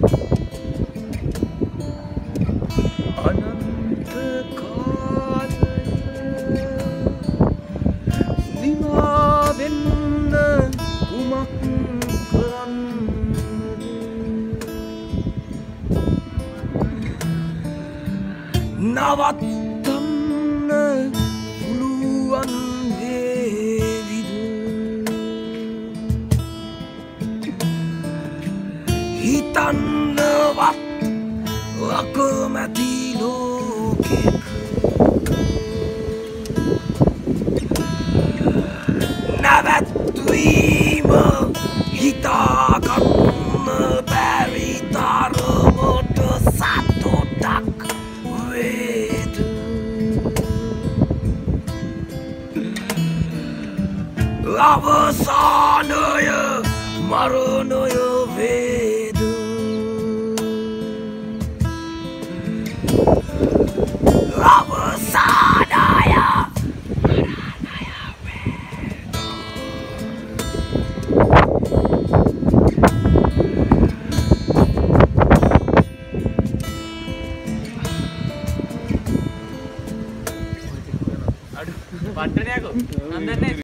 අනන්ත කාලය දිවා වෙන්න කුමක් කරන්නද නවත්තන්න පුළුවන් වේවිද හිතන්නවත් අකමැති ලෝකෙක නැවැත්වීම හිතාගන්න බැරි තරමට සතුටක් වේද අවසානය මරණය වේද අවසානය Aduh, partner ya kok? Nonton